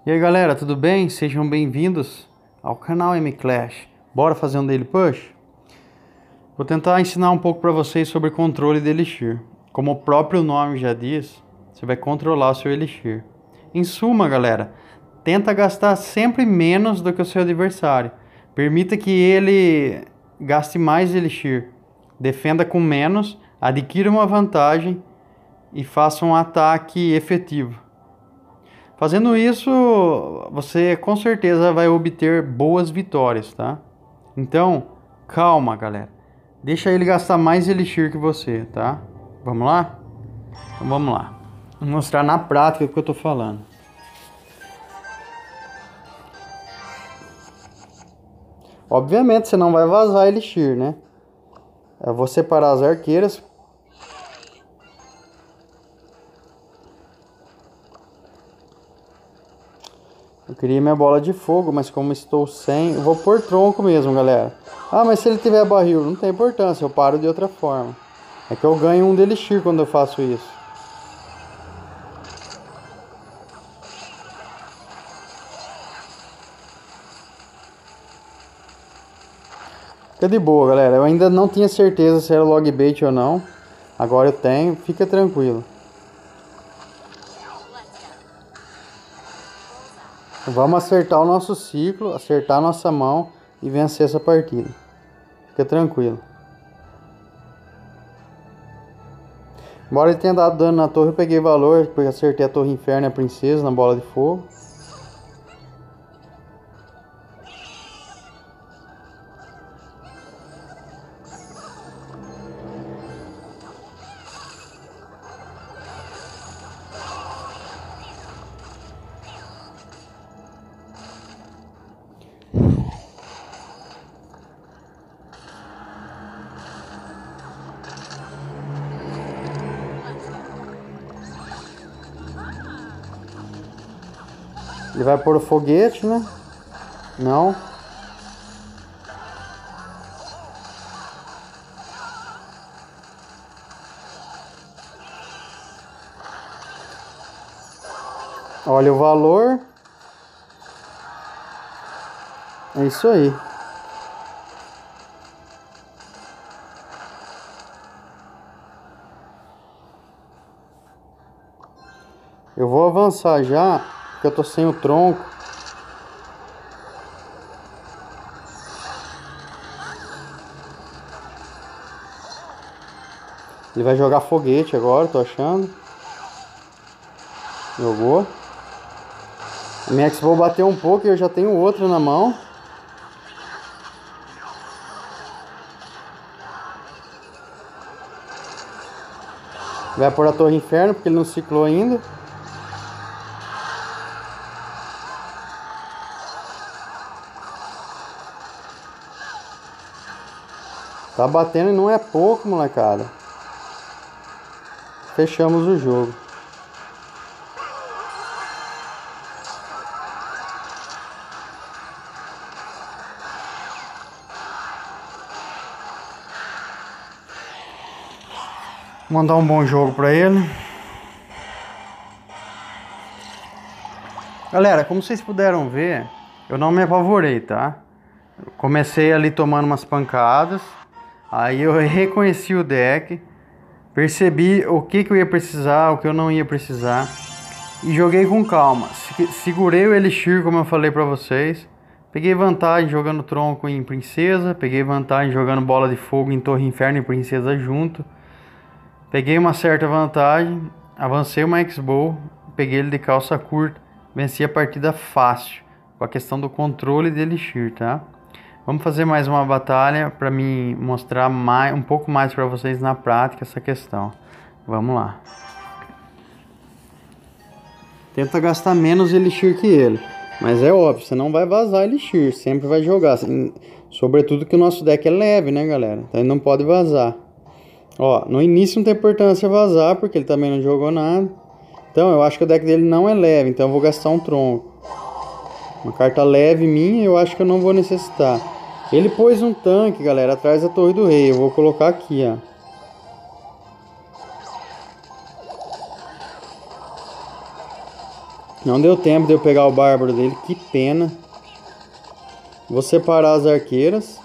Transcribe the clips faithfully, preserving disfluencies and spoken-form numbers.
E aí galera, tudo bem? Sejam bem-vindos ao canal M-Clash. Bora fazer um Daily Push? Vou tentar ensinar um pouco para vocês sobre controle de Elixir. Como o próprio nome já diz, você vai controlar o seu Elixir. Em suma galera, tenta gastar sempre menos do que o seu adversário. Permita que ele gaste mais Elixir. Defenda com menos, adquira uma vantagem e faça um ataque efetivo. Fazendo isso, você com certeza vai obter boas vitórias, tá? Então, calma, galera. Deixa ele gastar mais Elixir que você, tá? Vamos lá? Então vamos lá. Vou mostrar na prática o que eu tô falando. Obviamente você não vai vazar Elixir, né? Eu vou separar as arqueiras. Eu queria minha bola de fogo, mas como estou sem, eu vou pôr tronco mesmo, galera. Ah, mas se ele tiver barril, não tem importância, eu paro de outra forma. É que eu ganho um de Elixir quando eu faço isso. Fica de boa, galera. Eu ainda não tinha certeza se era log bait ou não. Agora eu tenho, fica tranquilo. Vamos acertar o nosso ciclo, acertar a nossa mão e vencer essa partida. Fica tranquilo. Embora ele tenha dado dano na torre, eu peguei valor, porque acertei a torre inferno e a princesa na bola de fogo. Ele vai pôr o foguete, né? Não. Olha o valor. É isso aí. Eu vou avançar já, porque eu tô sem o tronco. Ele vai jogar foguete agora, tô achando. Jogou. A minha X-Bow bateu um pouco e eu já tenho outro na mão. Vai pôr a torre inferno, porque ele não ciclou ainda. Tá batendo e não é pouco, molecada. Fechamos o jogo. Vou mandar um bom jogo pra ele. Galera, como vocês puderam ver, eu não me apavorei, tá? Eu comecei ali tomando umas pancadas. Aí eu reconheci o deck, percebi o que, que eu ia precisar, o que eu não ia precisar e joguei com calma. Segurei o Elixir, como eu falei pra vocês. Peguei vantagem jogando tronco em princesa, peguei vantagem jogando bola de fogo em torre inferno e princesa junto. Peguei uma certa vantagem, avancei uma X-Bow, peguei ele de calça curta, venci a partida fácil, com a questão do controle de Elixir, tá? Vamos fazer mais uma batalha para mim mostrar mais, um pouco mais para vocês na prática essa questão. Vamos lá. Tenta gastar menos Elixir que ele. Mas é óbvio, você não vai vazar Elixir. Sempre vai jogar. Assim, sobretudo que o nosso deck é leve, né galera? Então ele não pode vazar. Ó, no início não tem importância vazar, porque ele também não jogou nada. Então eu acho que o deck dele não é leve. Então eu vou gastar um tronco. Uma carta leve minha eu acho que eu não vou necessitar. Ele pôs um tanque, galera, atrás da torre do rei. Eu vou colocar aqui, ó. Não deu tempo de eu pegar o bárbaro dele, que pena. Vou separar as arqueiras.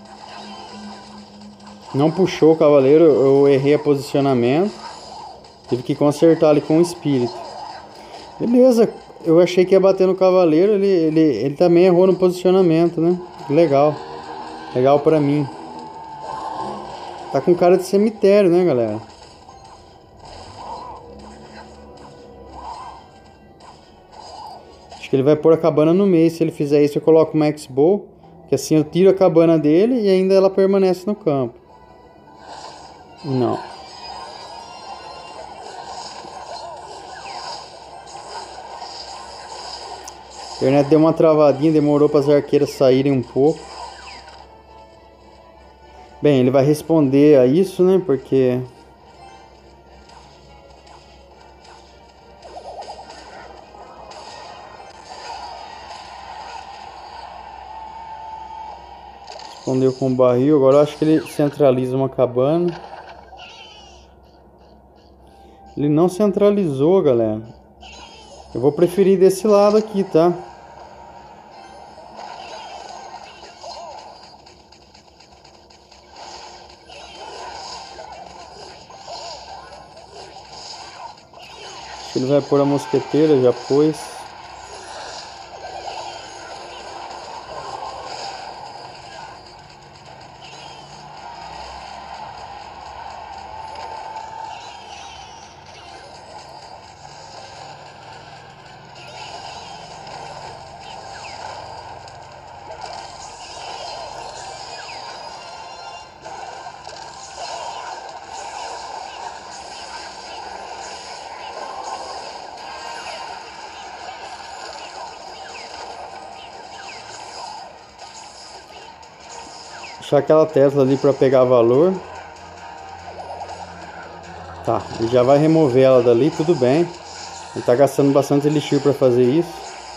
Não puxou o cavaleiro, eu errei o posicionamento. Tive que consertar ali com o espírito. Beleza, eu achei que ia bater no cavaleiro, ele, ele, ele também errou no posicionamento, né? Legal. Legal pra mim. Tá com cara de cemitério, né, galera? Acho que ele vai pôr a cabana no meio. Se ele fizer isso, eu coloco uma X-Bow, que assim eu tiro a cabana dele e ainda ela permanece no campo. Não. A internet deu uma travadinha, demorou para as arqueiras saírem um pouco. Bem, ele vai responder a isso, né? Porque... Respondeu com o barril. Agora eu acho que ele centraliza uma cabana. Ele não centralizou, galera. Eu vou preferir desse lado aqui, tá? Acho que ele vai pôr a mosqueteira, já pôs. Deixar aquela Tesla ali para pegar valor. Tá, ele já vai remover ela dali, tudo bem. Ele tá gastando bastante elixir para fazer isso.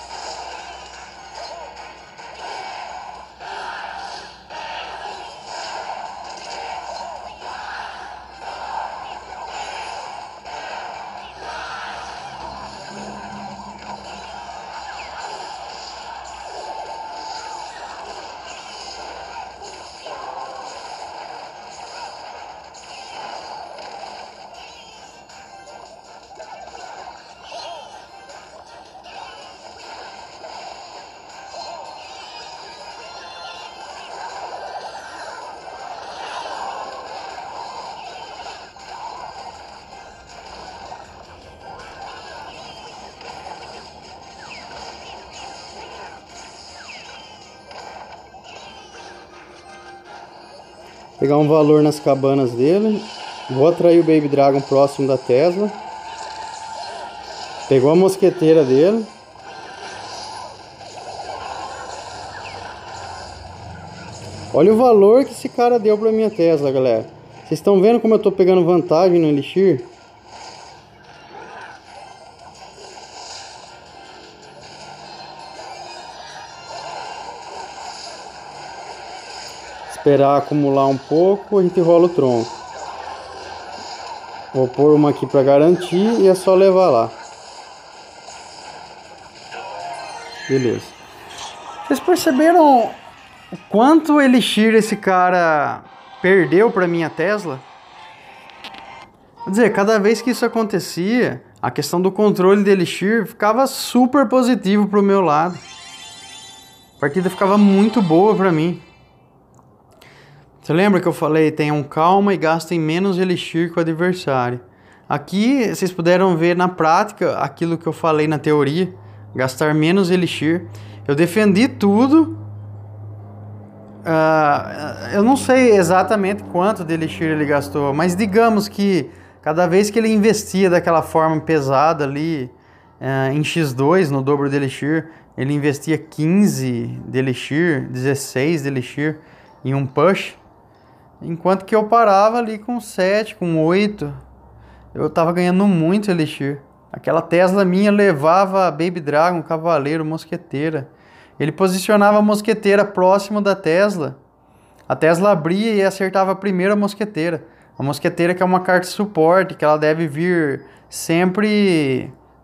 Pegar um valor nas cabanas dele. Vou atrair o Baby Dragon próximo da Tesla. Pegou a mosqueteira dele. Olha o valor que esse cara deu pra minha Tesla, galera. Vocês estão vendo como eu tô pegando vantagem no Elixir? Esperar acumular um pouco, a gente rola o tronco. Vou pôr uma aqui para garantir e é só levar lá. Beleza. Vocês perceberam o quanto elixir esse cara perdeu para minha Tesla? Quer dizer, cada vez que isso acontecia, a questão do controle de elixir ficava super positivo pro meu lado. A partida ficava muito boa para mim. Você lembra que eu falei, tenham calma e gastem menos elixir que o adversário. Aqui, vocês puderam ver na prática aquilo que eu falei na teoria, gastar menos elixir. Eu defendi tudo. Uh, eu não sei exatamente quanto de elixir ele gastou, mas digamos que cada vez que ele investia daquela forma pesada ali, uh, em xis dois, no dobro de elixir, ele investia quinze de elixir, dezesseis de elixir em um push. Enquanto que eu parava ali com sete, com oito, eu tava ganhando muito elixir. Aquela Tesla minha levava Baby Dragon, Cavaleiro, Mosqueteira. Ele posicionava a Mosqueteira próximo da Tesla. A Tesla abria e acertava primeiro a Mosqueteira. A Mosqueteira que é uma carta de suporte, que ela deve vir sempre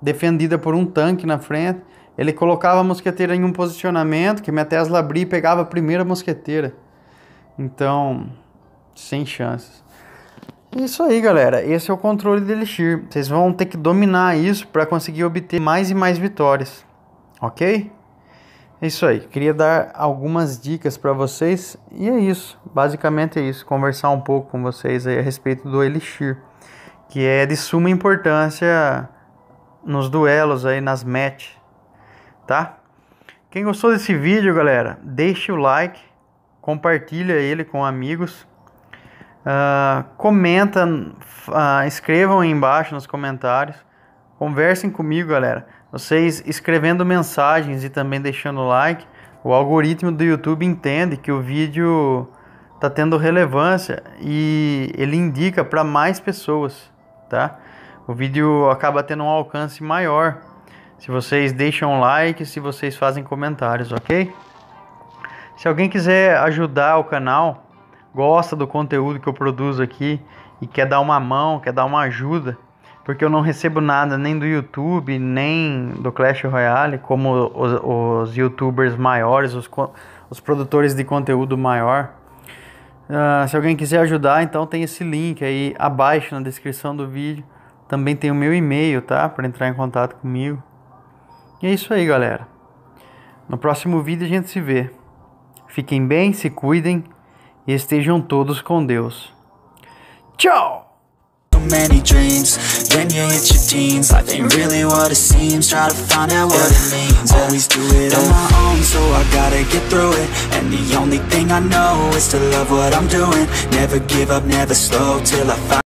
defendida por um tanque na frente. Ele colocava a mosqueteira em um posicionamento que minha Tesla abria e pegava a primeira mosqueteira. Então, sem chances. Isso aí, galera. Esse é o controle de Elixir. Vocês vão ter que dominar isso para conseguir obter mais e mais vitórias. Ok? É isso aí. Queria dar algumas dicas para vocês. E é isso. Basicamente é isso. Conversar um pouco com vocês aí a respeito do Elixir, que é de suma importância nos duelos aí, nas matches, tá? Quem gostou desse vídeo, galera, deixe o like, compartilha ele com amigos, uh, comenta, uh, escrevam aí embaixo nos comentários, conversem comigo, galera. Vocês escrevendo mensagens e também deixando like, o algoritmo do YouTube entende que o vídeo tá tendo relevância e ele indica para mais pessoas, tá? O vídeo acaba tendo um alcance maior se vocês deixam like, se vocês fazem comentários, ok? Se alguém quiser ajudar o canal, gosta do conteúdo que eu produzo aqui e quer dar uma mão, quer dar uma ajuda, porque eu não recebo nada nem do YouTube, nem do Clash Royale, como os, os youtubers maiores, os, os produtores de conteúdo maior. Uh, se alguém quiser ajudar, então tem esse link aí abaixo na descrição do vídeo. Também tem o meu e-mail, tá? Para entrar em contato comigo. E é isso aí, galera. No próximo vídeo a gente se vê. Fiquem bem, se cuidem e estejam todos com Deus. Tchau! Many dreams, then you hit your teens. Life ain't really what it seems. Try to find out what it means. Always do it on my own, so I gotta get through it. And the only thing I know is to love what I'm doing. Never give up, never slow till I find